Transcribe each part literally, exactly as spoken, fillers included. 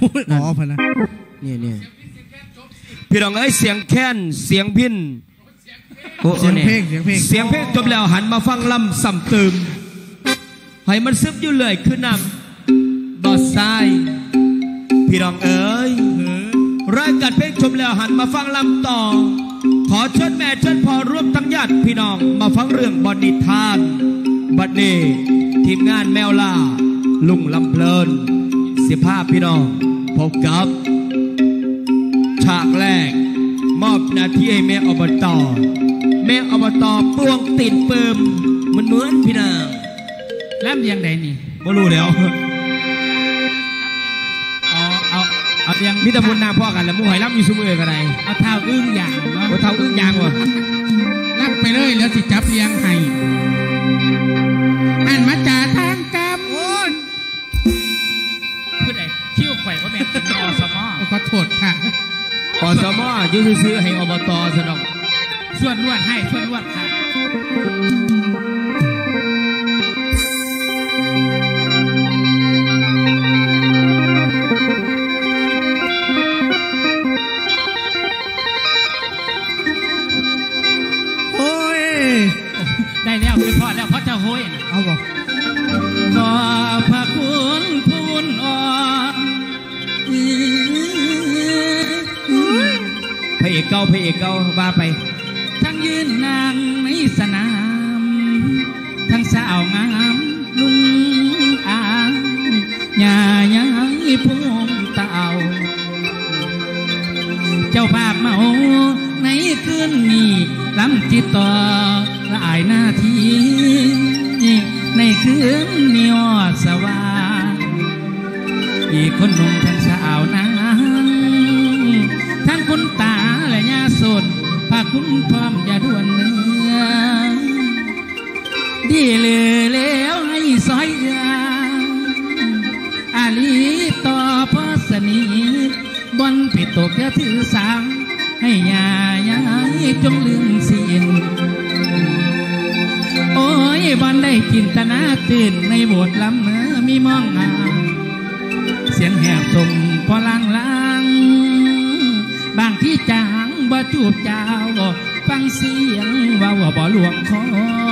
อ๋อพนะนี่นี่พี่น้องเอ้ยเสียงแค้นเสียงพินเสียงเพลงเสียงเพลงเสียงเพลงจบแล้วหันมาฟังลำสัมตืมให้มันซึบอยู่เลยคือนำบอสไซพี่น้องเอ๋ยรายการเพลงจบแล้วหันมาฟังลำต่อขอเชิญแม่เชิญพ่อร่วมทั้งญาติพี่น้องมาฟังเรื่องบอนนิทานบัดนี้ทีมงานแมวล่าลุงลำเพลินเสียภาพพี่น้องพบกับฉากแรกมอบหน้าที่ให้แม่อบตแม่อบตปลวงติดเปิมมันเหมือนพี่น้องแล้วยังไงนี่ไม่รู้แล้วอ๋อเอาเอายังมิตรบุญนาพ่อกันแล้วมุ่งหอยรับอยู่ซุ้มเอ๋ยกันไรเอาเท้าอึ้งอย่างเนาะเท้าอึ้งอย่างวะรับไปเลยแล้วสิจับเลี้ยงให้อันมาจ่าทางกรรมพูดไอ้คิ้วไข่ก็แม่กินอสมอขอโทษค่ะอสมอยื้อซื้อให้อบตสนองส่วนลวดให้ส่วนลวดค่ะโอ้ยได้แล้วคือพอแล้วเพราะจะโหยเอาบอกขอพระคุณพูนอ่อนพระเอกเก่าพระเอกเก่าว่าไปทั้งยืนนางในสนามทั้งสาวงามลุงอ่างหญ่าใหญ่พุ่มเต่าเจ้าภาพเมาในคืนนี้ลำจิตต่อหลายนาทีในคืนนี้อดสว่างอีกคนหนุ่มทั้งสาวนางทั้งคุณตาและยาสนพาคุณพร้อมอย่าด่วนเนื้อดีเลยแล้วให้ซอยยาอาลีต่อพอสนิทบนผิดตกอย่าถือสางให้ยายายจงลืมสิ้นโอ้ยบอนได้กินตนาตื่นในโบสถ์ลำเนื้อมีมองหาเสียงแหบส่งพอลังลังบางที่จางบ่จูบเจ้าฟังเสียงว่าว่าบ่หลวงคอ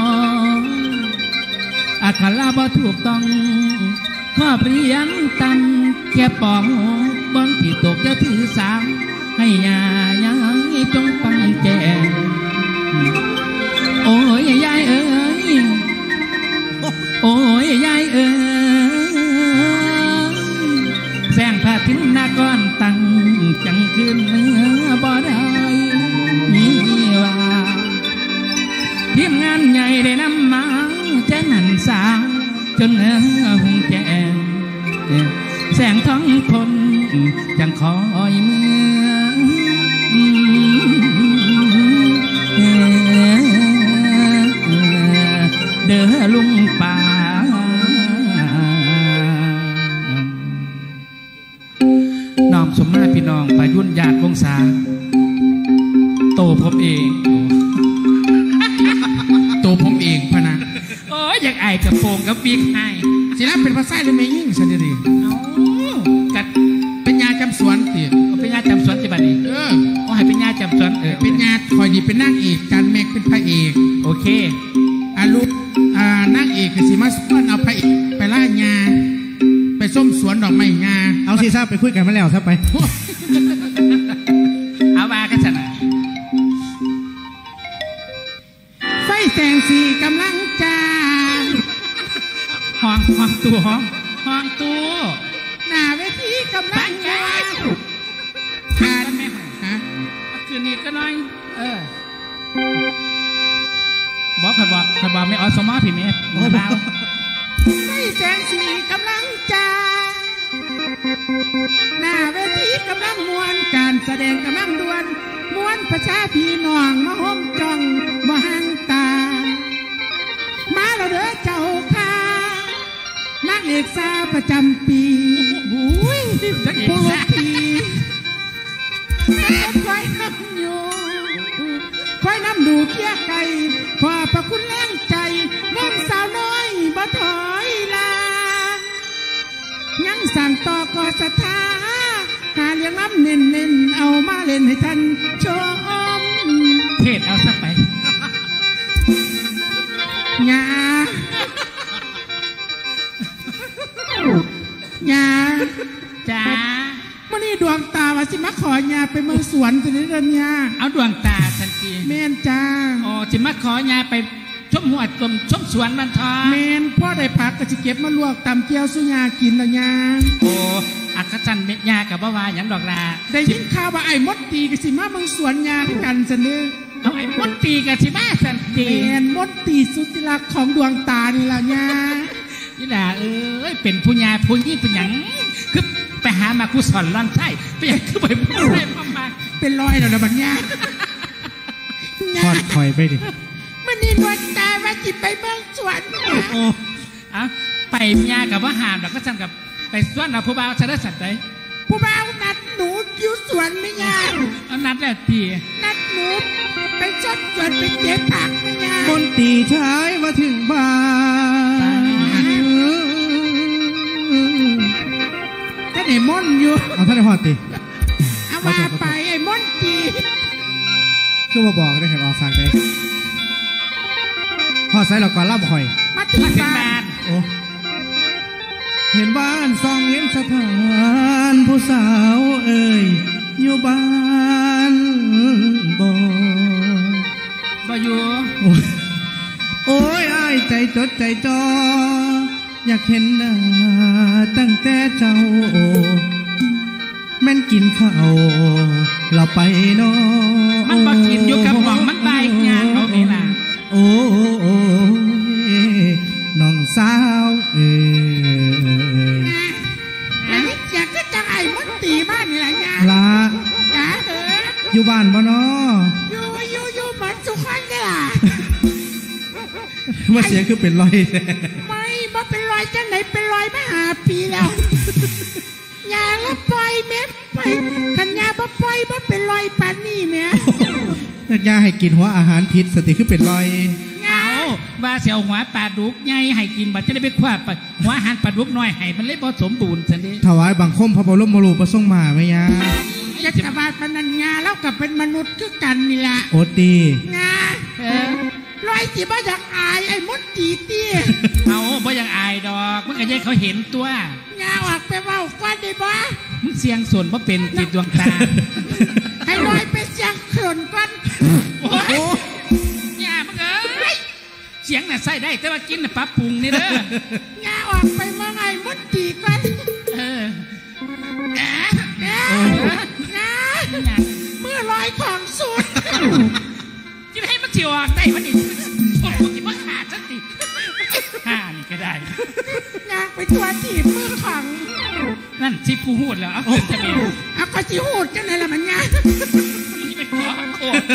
อาคาลาบ่ถูกต้องข้อเปลี่ยนตำแค่ปองบอนที่ตกจะถือสางให้ยายายจงฟังแจ้งโอ้ยยายเอ๋ยโอ้ยยายเอ๋ยแสงพระทินนาก้อนตั้งจังคืนเนื้อบ่ได้มีว่าทีมงานใหญ่ได้นำมาแจ้งหันสาจนเนื้อหุ่งแจ้งแสงท้องพลจังคอยเมื่อเด้อลุงป่าน้อมสมมาพี่น้องไปยุ่นญาติวงศาโตผมเองโตผมเองพนะโอ้ยอยากไอ้กระโปรงกับปีกไอ้ศิลปเป็นภาษาหรือไม่ยิ่งฉันดีดีเอากัดเป็นยาจำสวนเตี๋ยเป็นยาจำสวนจีบันนี่เออเขาให้เป็นยาจำสวนเออเป็นยาคอยดีเป็นนางเอกการแม็กเป็นพระเอกโอเคอาลูกอ่านางเอกคือสิมาสอนเอาพระเอกไปล่ายาไปส้มสวนดอกไม้งาเอาสิทราบไปคุยกันมาแล้วครับไปเอามากันสันไฟแสงสีกำลังจ้าห้องห้องตัวห้องห้องตัวหน้าเวทีกำลังจ้าขาดไหมฮะคืนนี้ก็น้อยเออบอกขบอกขบอกไม่ออสมอพี่เมย์บอกไฟแสงสีกำลังจ้าหน้าเวทีกำลังมวนการแสดงกำลังดวนมวนประชาพี่น้องมาห้มจ้องมาห่างตามาเราเด้อเจ้าค่ะนักเอกสาวประจำปีบุ้ยผู้ลงทีคอยน้ำอยู่คอยน้ำดูเคี้ยไก่ขอพระคุณแรงใจน้องสาวน้อยบ่ถอยลายังสั่งต่อก่อสถานน้นเน้นเอามาเล่นให้ท่านชมเทศเอาสักไปยายาจ้ามื่อนี้ดวงตาว่าสิมาขอยาไปเมืองสวนสิเดินยาเอาดวงตาสันติแม่นจ้าอ๋อสิมาขอยาไปชมหัวชมชมสวนมันทอแม่นพ่อได้ผักก็จะเก็บมาลวกตำเกี๊ยวสุญากินแล้วยาโอ้อักจันเม็ดยากับบ่าวาอย่างดอกลาได้ยินข่าวว่าไอ้มดตีกับสิมาเมืองสวนยากันสันเด้อเอาไอ้มดตีกับสิมาสันติแม่นมดตีสุดที่รักของดวงตานี่ล่ะยานี่ด่าเอ้ยเป็นผู้ยาผู้ยี่เป็นหยังคือไปหามาคุสอนร่างใช่ไปยังคือไปพูดได้ประมาณเป็นร้อยแล้วนะบัญญาทอดถอยไปดิมันนี่ดวงตาว่าจิไปเมืองสวนโอ้อะไปยากับว่าหามแล้วก็สั่งกับไปสวนเอาผู้บ่าวชนะสัตว์ไหนผู้บ่าวนัดหนูอยู่สวนไม่ยากเอานัดแต่ตีนัดหนูไปชดสวนไปเก็บผักไม่ยากมนตีชายมาถึงบ้านท่านไอ้มนอยู่เอาท่านไอ้พอตีเอาว่าไปไอ้มนตีคือมาบอกได้แค่ออกสั่งได้พอใส่เราก่อนล่ำข่อยมาถึงบ้านโอ้เห็นบ้านซองเห็นสะพานผู้สาวเอ่ยอยู่บ้านบ่บ่อยู่โอ้ยอ้ายใจจดใจจ่ออยากเห็นหน้าตั้งแต่เจ้าแม่นกินข้าวเราไปเนาะมันบ่กินอยู่กับหม่องมันใบยางเอานี่ล่ะโอ้น้องสาวเอ๋ยแล้วนี่อยากก็จะไอ้มดตีบ้านนี่ล่ะยาละจ้าเอออยู่บ้านบ่เนาะอยู่อยู่อยู่เหมือนสุขันนี่ล่ะว่าเสียงคือเป็นรอยไม่บ่เป็นรอยจังไหนเป็นรอยมาหาปีแล้วยาละปล่อยเม็ดไปขันยาบ่ปล่อยบ่เป็นรอยปานนี่แม่ยาให้กินหัวอาหารพิษสติคือเป็นรอยเอาว่าเสียวหัวปลาดุกไงให้กินบัดจะได้ไปคว้าหัวอาหารปลาดุกน้อยให้มันเลยบ่สมบูรณ์ซั่นเด้ถวายบังคมพระบรมโอรสประสงค์มาไหมยาจักรวาลปนัญญาแล้วกับเป็นมนุษย์คือกันนี่ล่ะโอตีงาเออลอยสิบ่อยากอายไอ้มดตีตีเอาบ่อยากอายดอกมันก็ยังเขาเห็นตัวงาออกไปเว้าก่อนได้บ่มึงเสียงส่วนบ่เป็นจิตดวงตาให้ลอยไปเสียงเขื่อนก่อนโอ้โหงามึงเอ้ยเสียงน่ะใส่ได้แต่ว่ากินน่ะปรับปรุงนี่เด้องาออกไปว่าไงมดตีก่อนเออแอะแอะงาเมื่อลอยของสุดจะให้มันเจียวได้มันนี่โอ้โหที่มันขาดสักทีห่านี่ก็ได้งาไปตัวถีบมือของนั่นที่กูหูดแล้วเอาขึ้นจะมีเอาก็จีหูดกันเลยละมันงานี่เป็นขอโคตร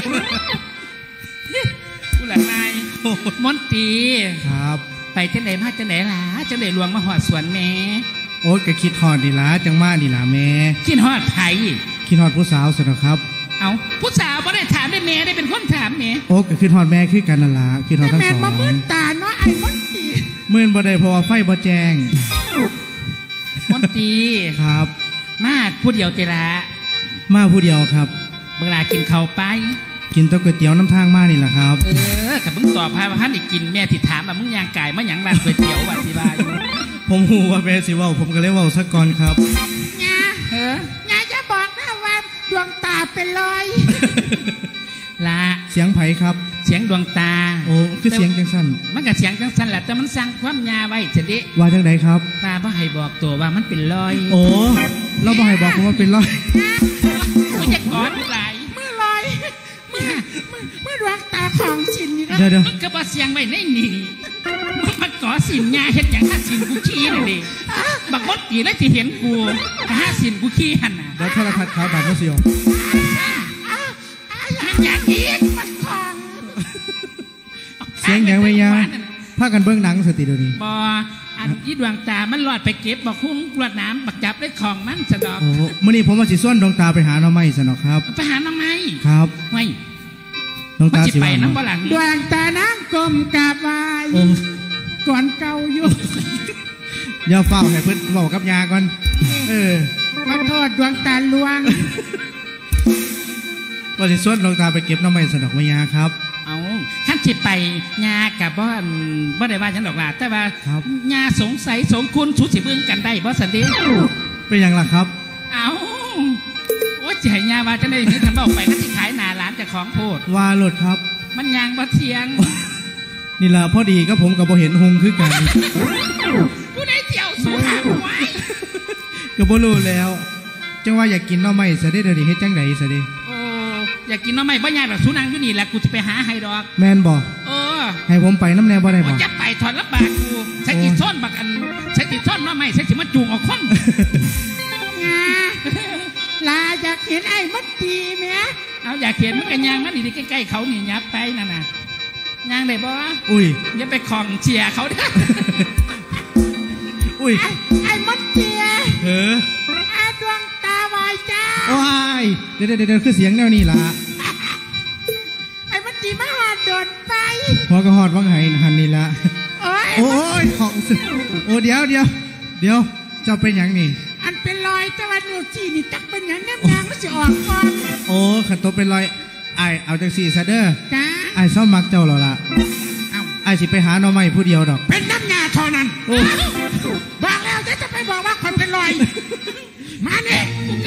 กูหลังนายมอนตีครับไปที่ไหนมาที่ไหนล่ะจะไหนหลวงมาหอดสวนแม่โอ๊ตก็คิดหอดดีละจังมาดีละแม่คิดหอดไผ่คิดหอดผู้สาวสินะครับเอาผู้สาวไม่ได้ถามได้แม่ได้เป็นคนถามแม่โอ๊ตก็คิดหอดแม่คือกันนั่นละคิดหอดทั้งสองแม่มาเมื่อตาเนาะไอ้มอนตีเมื่อบ่ได้เพราะว่าไฟบ่แจงมอนตีครับมาผู้เดียวเจระมาผู้เดียวครับเวลากินข้าวไปกินต้มก๋วยเตี๋ยวน้ำทางมานี่แหละครับเออกับมึงตอบพายว่าท่านอีกกินแม่ติดถามแบบมึงยางไก่มาหยังร้านก๋วยเตี๋ยววันที่บ้านผมหูว่าแม่สิว่าผมก็เลยว่าสักก่อนครับงาเอองาจะบอกนะว่าดวงตาเป็นรอยละเสียงไผ่ครับเสียงดวงตาโอ้คือเสียงจังสั้นมันกับเสียงจังสั้นแหละแต่มันสร้างความยาไว้จะดิว่าจังไดครับตาบ่ให้บอกตัวว่ามันเป็นรอยโอ้เราบ่ให้บอกว่าเป็นรอยมึงจะกอดไหลเมื่อรอยเมื่อเมื่อดวงตาของสินนี่นะมึงก็บ่เสียงไว้ในนี่มึงมาก่อสินยาเห็นอย่างห้าสินกูขี้เลยดิบักมดตีแล้วที่เห็นกูห้าสินกูขี้หันน่ะแล้วโทรทัศน์ขาวบาดก็เสียวอย่างนี้มันคองเสียงอย่างไม่ยาพากันเบื้องหนังสติเดี๋ยวนี้บออันนี้ดวงตามันหลอดไปเก็บบอกคุ้งกรวดน้ำบักจับได้ของมันสนอกโอ้เมื่อนี้ผมมาสิส่วนดวงตาไปหาน้องไม้สนอกครับไปหาน้องไม้ครับไม่ดวงตาสิไปน้ำบ่หลังดวงตาน้ำกลมกาบวายก่อนเก่าอยู่อย่าเฝ้าให้เพิ่นบอกกับยาก่อนเออขอโทษดวงตาลวงว่าสิส่วนดวงตาไปเก็บน้ำไม้สนอกมายาครับเอาท่านจิไปยากับบ่บ่ได้ว่าฉันดอกล่ะแต่ว่ายาสงสัยสงคุณชุดสิเบิ่งกันได้บ่สันติเป็นอย่างล่ะครับเอาโอ้ใจยาว่าจะได้เห็นท่านบอกไปนั่นที่ขายหนาร้านจะของโพดว่าหลดครับมันยางบ่เทียงนี่ล่ะพอดีก็ผมกับบ่เห็นหงคือกันผู้ใดเที่ยวสูหาไว้ก็บ่รู้แล้วจังว่าอยากกินน้ำไม้ซะได้เดี๋ยวนี้เฮ็ดจังได๋ซะดิโอ้อยากกินน้ำไม้บ่ยากหรอกสุนังอยู่นี่แหละกูจะไปหาให้ดอกแม่นบ่เออให้ผมไปน้ำแน่บ่ได้บ่จะไปถอดลำบากกูใช้ติดซ่อนบักอันใช้ติดซ่อนน้ำไม้ใช้สิมาจูงออกคนงาลาอยากเห็นไอ้มัดตีแม่เอาอยากเห็นมันกันยางมันนี่ใกล้ๆเขานี่ยับไปนั่นน่ะยางได้บ่อุ้ยอย่าไปคลองเชียร์เขาเด้ออุ้ยไอ้มัดเจียเออไอ้ดวงตาวายจ้าโอ้ยเดี๋ยวเดี๋ยวคือเสียงแนวนี้ล่ะไอ้มัดจีมาหอดโดนไปพอก็หอดว่างไห้หันนี่ละโอ้ยของโอ้เดี๋ยวเดี๋ยวเดี๋ยวเจ้าเป็นอย่างนี้อันเป็นรอยแต่ว่านิ้วจี้นี่จักเป็นอย่างแนบยางมันจะออกก่อนโอ้ขันโตเป็นรอยไอเอาจังสี่ซะเด้อจ้าไอซ้อมมักเจ้าหรอล่ะไอสิไปหาหน่อไม้ผู้เดียวดอกเป็นน้ำยาเท่านั้นบอกแล้วจะจะไปบอกว่าคนเป็นรอยมาเนี่ย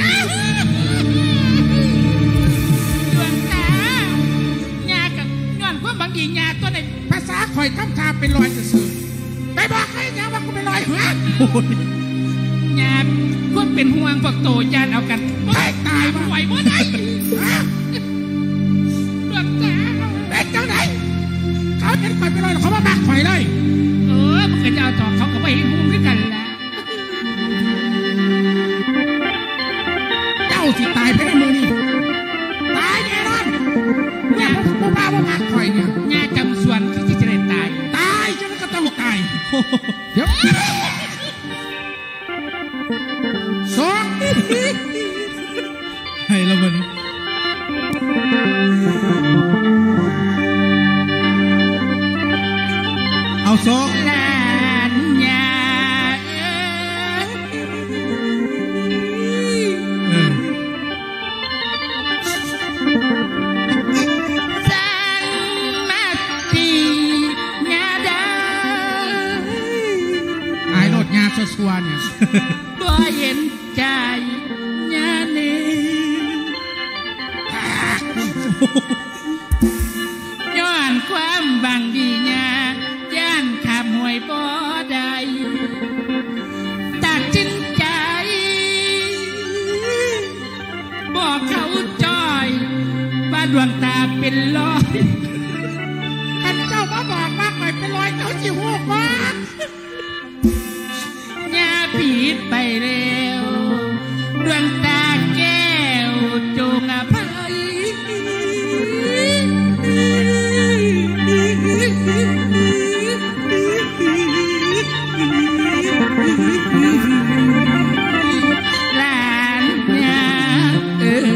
ดวงตายากับย้อนความบางทียาตัวในภาษาคอยทำทาเป็นรอยสื่อไปบอกใครยาว่ากูเป็นรอยเหรอยาคุณเป็นห่วงพวกโตจานเอากันตายตายไหวบ่ได้ดวงตาเป็นเจ้าไหนเขาเห็นคอยเป็นรอยเขามาบักคอยเลยเออมันก็จะเอาต่อเขาก็ไปเห็นหุ้มด้วยกันแหละเจ้าสิตายไปในมือนี่ตายแน่นอนเนี่ยพวกบ้าพวกบักคอยเนี่ยยาจำส่วนที่จะได้ตายตายจนก็ต้องตายเดี๋ยวสองให้แล้วมันเอาสองลานยาเออสันมาตียาดาไอ้รถยาสัวๆเนี่ยบ่เห็นใจยาเนย้อนความบังดียาย่านขามห่วยบ่ได้ตัดจินใจบอกเขาจ้อยว่าดวงตาเป็นรอยท่านเจ้ามาบอกว่าคอยเป็นรอยเขาจิ๋วหัวว่าย่าผีไปเร็วดวงตาแก้วจงอภัยหลานยาเออ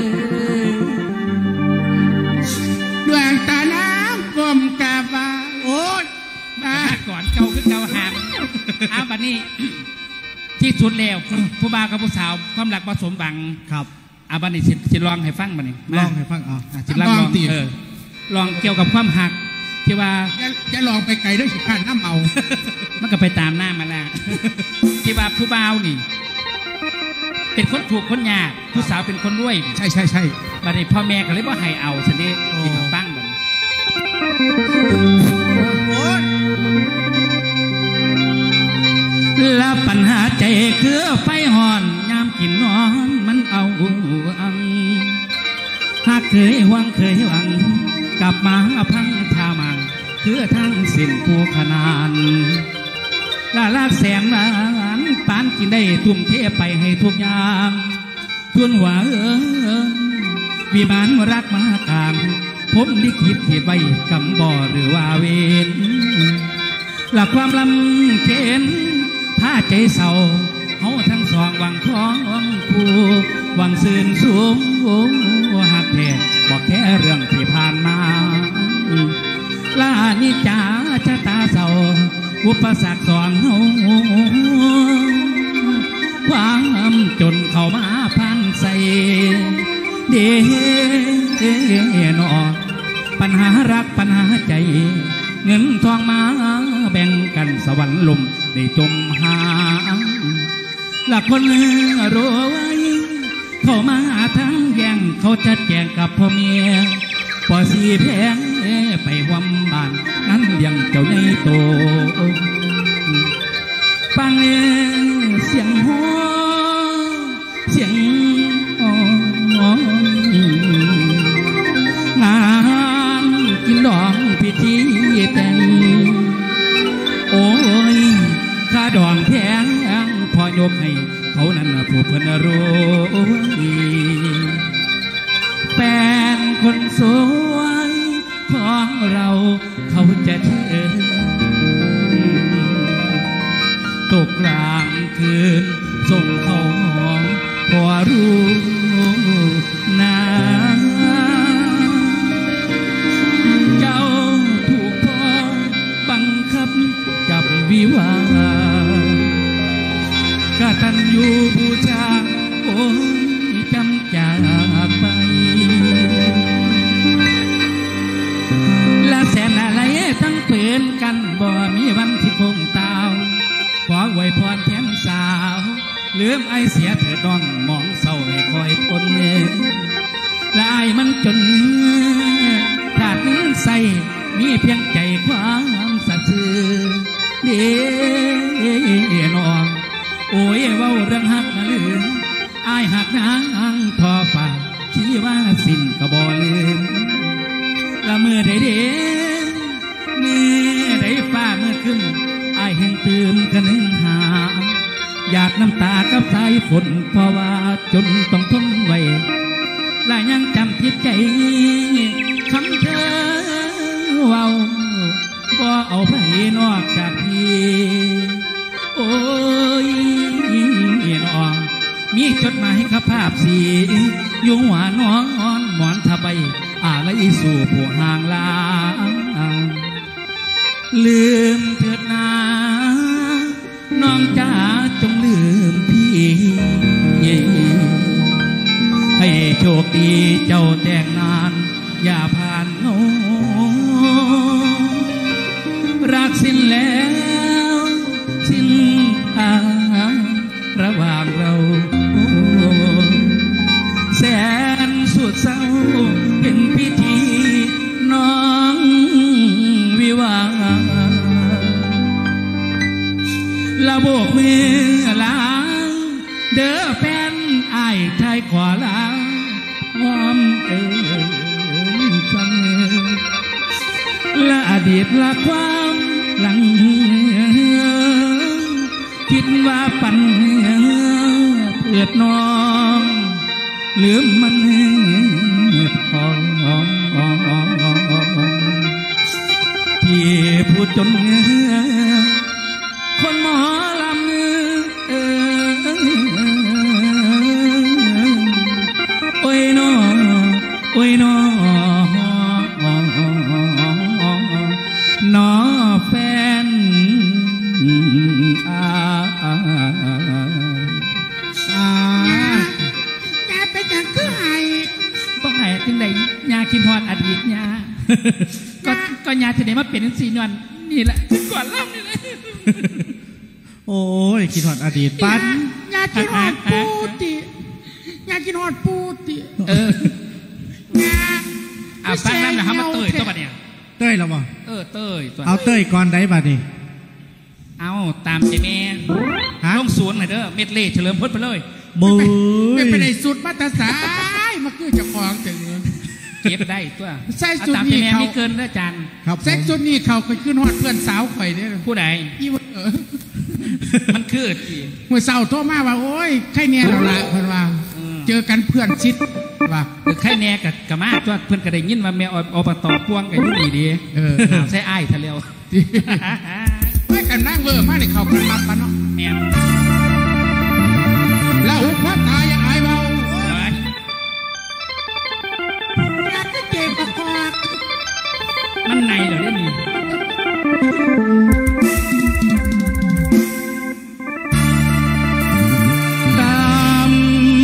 ดวงตาน้ำกลมกาบาโอ้ยมาก่อนเก่าขึ้นเก่าหามเอาบัดนี้ที่สุดแล้วผู้บ่าวกับผู้สาวความรักผสมบังครับอาบันนี่สิลองให้ฟังบันนี่ลองให้ฟังอ๋อสิลองลองเออลองเกี่ยวกับความหักที่ว่าจะลองไปไกลด้วยสิขันน้ำเมามันก็ไปตามหน้ามาแล้วที่ว่าผู้บ่าวนี่เป็นคนถูกคนยากผู้สาวเป็นคนรวยใช่ใช่ใช่บันนี่พ่อแม่ก็เลยว่าให้เอาฉันนี่ที่มาฟังบันและปัญหาใจคือไฟห่อนยามกินนอนมันเอาอังหากเคยหวังเคยหวังกลับมาพังทามังคือทั้งสิ้นผู้ขนานลาลาแสนล้านปานกินได้ทุ่มเทไปให้ทุกอย่างทวนหัวเออวิมานรักมากามผมลิขิตเหตุไว้กำบ่อหรือว่าเวรหลักความลำเข็นถ้าใจเศร้าเขาทั้งสองหวังท้องคู่หวังซื่นสูงหักแท้บอกแค่เรื่องที่ผ่านมาลานิจาชะตาเศร้าอุปสรรคสองเขาความจนเขาามาพันใส่เดนอปัญหารักปัญหาใจเงินทองมาแบ่งกันสวรรค์ลมได้จมหาหลักคนรวยเข้ามาทั้งแย่งเขาจะแจงกับพ่อเมียพอสีแพงไปหวมบ้านนั้นเลี้ยงเจ้าในโตฟังเสียงหัวเสียงงานกินดองพิธีแต่งโอ้ยข้าดองแพงพอยกให้เขานั้นผู้เพิ่นรู้แฟนคนสวยของเราเขาจะเชื่อตกกลางคืนส่งเขาหอมพอรู้นาเจ้าถูกพ่อบังคับกับวิวากตัญญูบูชาโอ้ยจำจากไปละแสนอะไรทั้งเปลี่ยนกันบ่มีวันที่คงตาวขออวยพรแทนสาวลืมไอเสียเถิดน้องมองเศร้าให้คอยทนและไอมันจนขาดใส่มีเพียงใจความสัตย์ซื่อเด้น้องโอ้ยเว้าเรื่องหักนะลืมอายหักนางทอฝ่าชี้ว่าสิ่งก็บ่ลืมละเมื่อใดเด้เมื่อใดฟ้าเมื่อขึ้นอายแห่งตื่นกันหนึ่งหาอยากน้ำตากับสายฝนเพราะว่าจนต้องทนไว้และยังจำทิดใจคำเธอเว้าบ่เอาไปนอกจากพี่โอ้ยน้องมีจดหมายขับภาพสีอยู่หัวนอนหมอนทะใบอะไรสู่ผู้ห่างลาลืมเถิดนาน้องจ๋าจงลืมพี่ให้โชคดีเจ้าแต่งงานอย่าผ่านโนรักสิ้นแล้วสิ้นทางระหว่างเราแสนสุดเศร้าเป็นพิธีน้องวิวาละโบกมือลาเด้อแฟนอายชายขวาลาความเอ่ยฟังละอดีตละความหลังคิดว่าปันเพื่อน้องลืมมันพอพี่ผู้จนคนหมอลำโอ้ยน้อโอ้ยน้อน้อแฟนอาอาแกเป็นอย่างคือไห้บ่ไห้จึงได้ยาคิดฮอดอดีตยาก็ก็ยาจะได้มาเป็นสีนวลนี่แหละก่อนเล่านี่เลยโอ้ยคิดฮอดอดีตปันยาคิดฮอดปูติยาคิดฮอดปูติเออยาอ่ะฟังนั่นแหละครับมาเตยตัวบัดเนี่ยเต้ยหรอวะเออเต้ยตัวเอาเต้ยก่อนได้บัดนี่เอาตามใจแม่ลงสวนหน่อยเด้อเม็ดเล่เฉลิมพลไปเลยมือไม่ไปในสุดมาตาสายมาคือจะคลองถึงเก็บได้ตัวใส่สุดนี่เขาไม่เกินนะจันใส่สุดนี่เขาเคยขึ้นฮอดเพื่อนสาวข่อยเนี่ยผู้ใดยี่วันเออมันคือหัวเสาโทรมาว่าโอ้ยใครเนี่ยเราละเพื่อนว่าเจอกันเพื่อนชิดว่าหรือใครแน่กับกะมาตัวเพื่อนกระไดยินว่าแม่อบตพ่วงกันยุ่งดีดีเออใส่ไอ้ทะเลวไม่กันนั่งเวอร์มากเลยเขากันมาปะเนาะแม่แล้วหุบพัดตายยังไงเบาอยากจะเก็บประกอบมันในเหรอได้มีตาม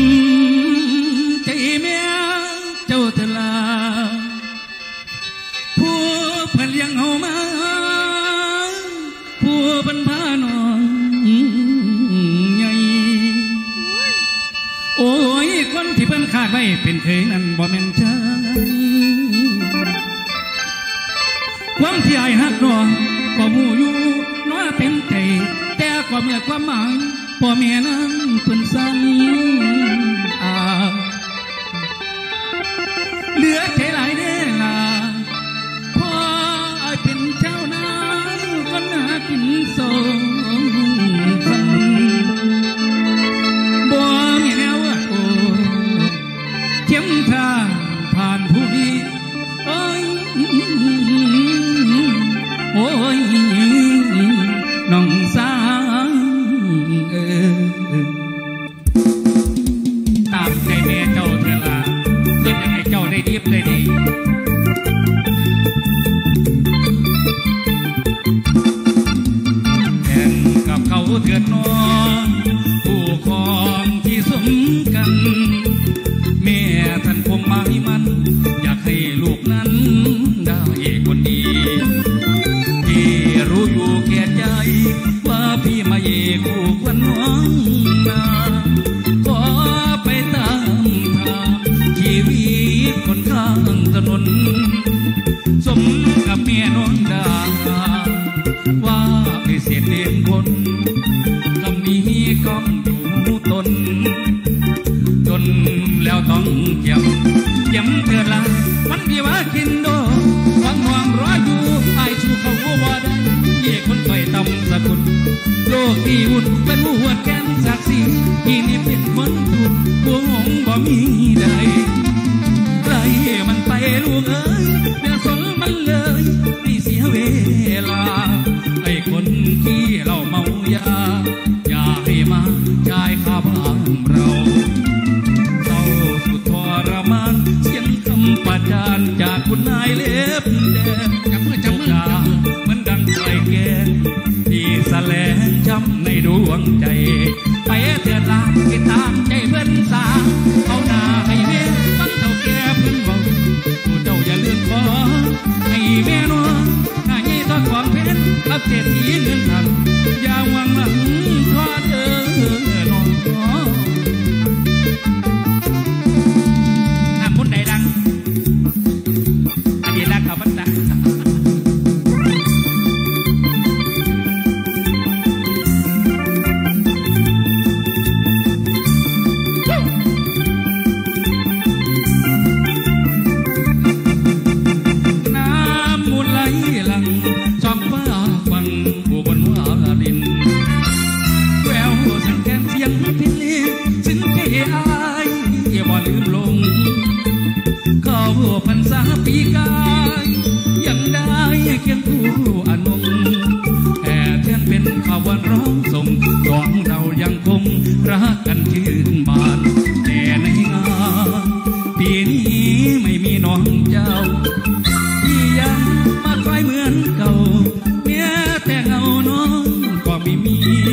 คนที่เพิ่นคาดไว้เป็นเคยนั้นบ่แม่นใจความที่อายฮักน้องก็หูอยู่น้อยเต็มใจแต่ก็เมื่อความหมายพ่อแม่นั้นเพิ่นสั่งอาเหลือใจหลายเด้อล่ะพ่ออายเป็นเจ้านาคนหากินสองคันบ่มีแนวว่าโอ้เข็มทางผ่านผู้นี้โอ้ยโอ้ยน้องสาวเออตามใจแม่เจ้าเถอะล่ะเพื่อให้เจ้าได้ดีได้ดีแข่งกับเขาเถิดน้องผู้ครองที่สมกันแม่ท่านคงมาให้มันอยากให้ลูกนั้นได้คนดีที่รู้อยู่แก่ใจว่าพี่มาเย่คู่ควรน้องนาขอไปตามทางชีวิตคนข้างถนนสมกับเมียน้องดาว่าให้เสียเด่นคนคำนี้ก้องอยู่ตนจนแล้วต้องเก็บย้ำเถิดละวันที่ว่ากินโดหวังหวังรออยู่ไอ้ชูเขาว่าได้เย่คนต่อยตำสกุลโลกที่วุ่นเป็นหัวแกนศักดิ์ศรีที่นี่เป็นคนถูกบัวหงบ่มีใดไกลมันไปลูกเอ้ยเดี๋ยวสนมันเลยนี่เสียเวลาไอ้คนที่เราเมายาอย่าให้มาใจข้าบ้านเราเศร้าสุดทรมานเสียงคำประจานจากคุณนายเล็บแดงจำเมื่อจำเมื่อเหมือนดังไฟแก่ที่แสลงช้ำในดวงใจไปเถิดลาไปตามใจเพื่อนสาวเอาหน้าให้เมียฟังเท่าแก่เพื่อนบอกผู้เจ้าอย่าลืมขอให้แม่นวลหน้าเยี่ยทอดความเพชรอับเศรษฐีเงินทันอย่าหวังหลังทอดเออน้องน้ำมุนใดดังอันนี้รักเขาบันดาพันษาปีกายยังได้เคียงคู่อนงแห่เทียนเป็นข่าววันร้องส่งสองเรายังคงรักกันชื่นบานแต่ในงานปีนี้ไม่มีน้องเจ้าที่ยังมาคอยเหมือนเก่าเมียแต่เงาน้องก็ไม่มี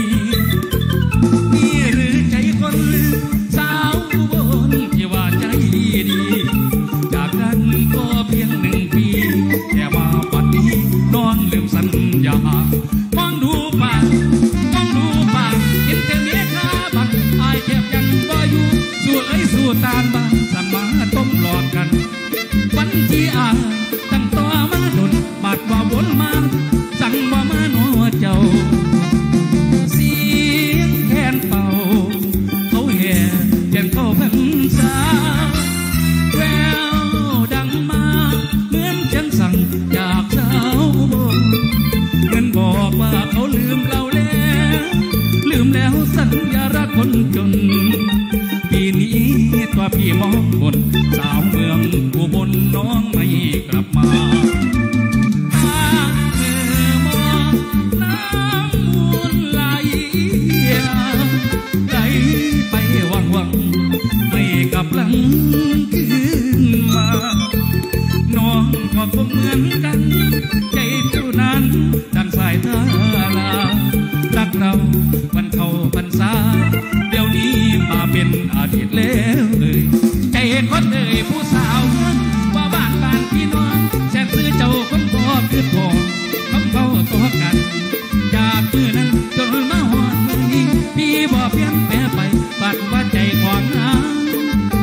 นี่หรือใจคนสาวบนที่ว่าใจดีจากกันก็เพียงหนึ่งปีแต่ว่าปัจจุบันน้องลืมสัญญามองดูป่ามองดูป่าเห็นแต่เมียข้าบังอายแทบยังบ่อยู่สู้เอ้ยสู้ตานบ้านสั่งมาต้มหลอกกันวันที่อาตั้งต่อมาดนบาดว่าวนมาสั่งว่ามาหนอเจ้าเสียงแคนเป่าเขาแห่เดินเข้าพรรษาแววดังมาเหมือนฉันสั่งจากสาวบนเงินบอกว่าเขาลืมเราแล้วลืมแล้วสัญญารักคนจนปีนี้ตัวพี่มองบนสาวเมืองอุบลน้องไม่กลับมาทางเมืองมองน้ำมูลไหลไหลไปวังวังไม่กลับหลังคืนมาน้องก็คงเหมือนกันใจเท่านั้นดังสายตาลารักเราวันเข้าพรรษาเดี๋ยวนี้มาเป็นอดีตแล้วเลยใจคนเลยผู้สาวว่าบ้านบ้านพี่น้องแช่ซื้อเจ้าคนพ่อคือพ่อคำเขาตัวกันจากมือนั้นจนมาหอดมือนี้พี่บอกเพียงแปรไปบัดว่าใจของน้ำ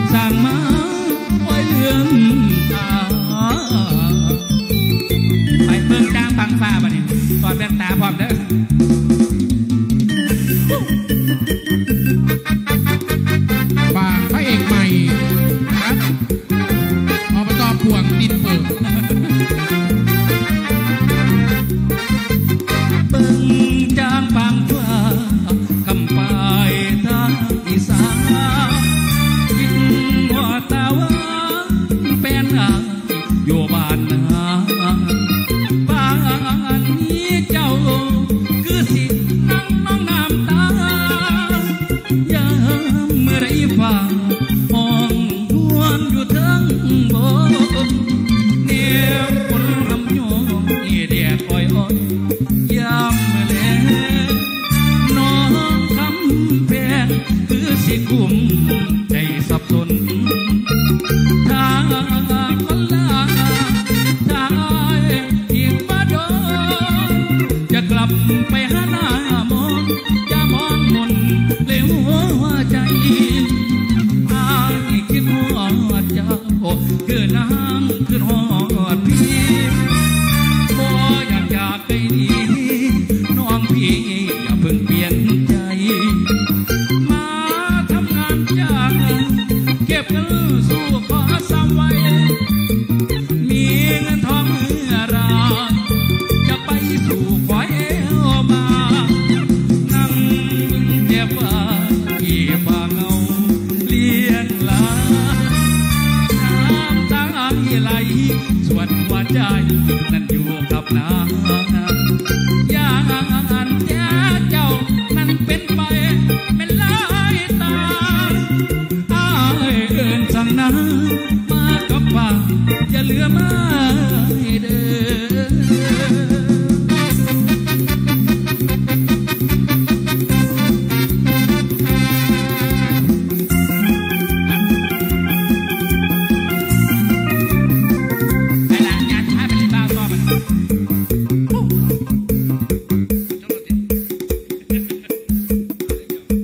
านนาบ้านนี้เจ้าคือสินั่งน้องน้ำตายามเมื่อไรฟ้าห้องทวนอยู่เทิงบนเนียมคนรำยองเดียดอ้อยอ้อยยามเมื่อแลน้องคำแพงคือสิกุมใจสับสนถ้าคนลาถ้าอีกมาโดนจะกลับไปหาหน้ามนจะมองมนเลยหัวใจอายคิดหัวเจ้าคือน้ำคือหอดพี่บ่อยากจากไกลนี้น้องพี่อย่าเพิ่งเปลี่ยนใจมาทำงานจ้างเก็บเงินสู้ขอซ้ำไว้มีเงินทองเมื่อไรจะไปสู่ขอเอวมานั่งเจ็บว่าที่บ้าเงาเลี้ยงหลานน้ำตาไหลส่วนหัวใจนั้นอยู่กับน้ำยา